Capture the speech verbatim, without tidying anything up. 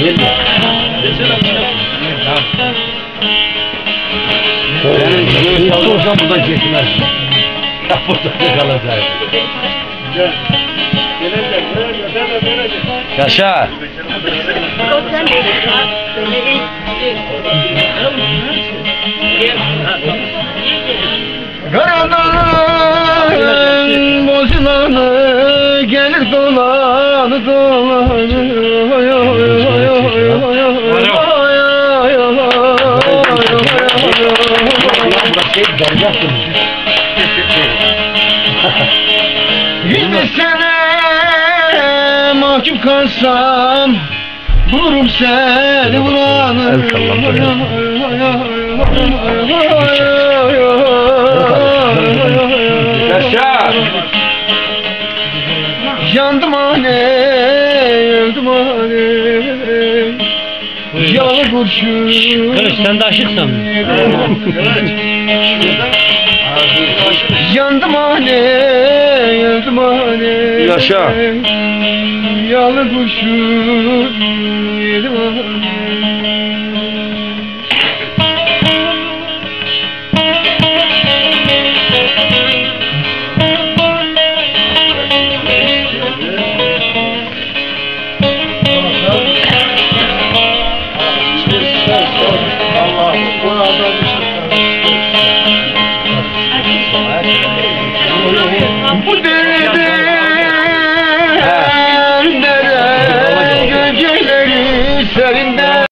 Gelme. Ben çalışsam buradan geçmez. Ya burada kalacak. Gel. Gelecek, gelecek, gelecek, gelecek. Yaşa. Karadağ'ın bozulanı gelir dolanı dolanı. Oy oy oy oy oy oy. Hiçbir sene mahkum kalsam bulurum seni vuranı. Yaşa! Yandım anne, öldüm anne. Yalı kurşun. Kılıç sen de aşıksın. Yandım anne, öldüm anne. Yaşa. Yalı kurşun yedim anne.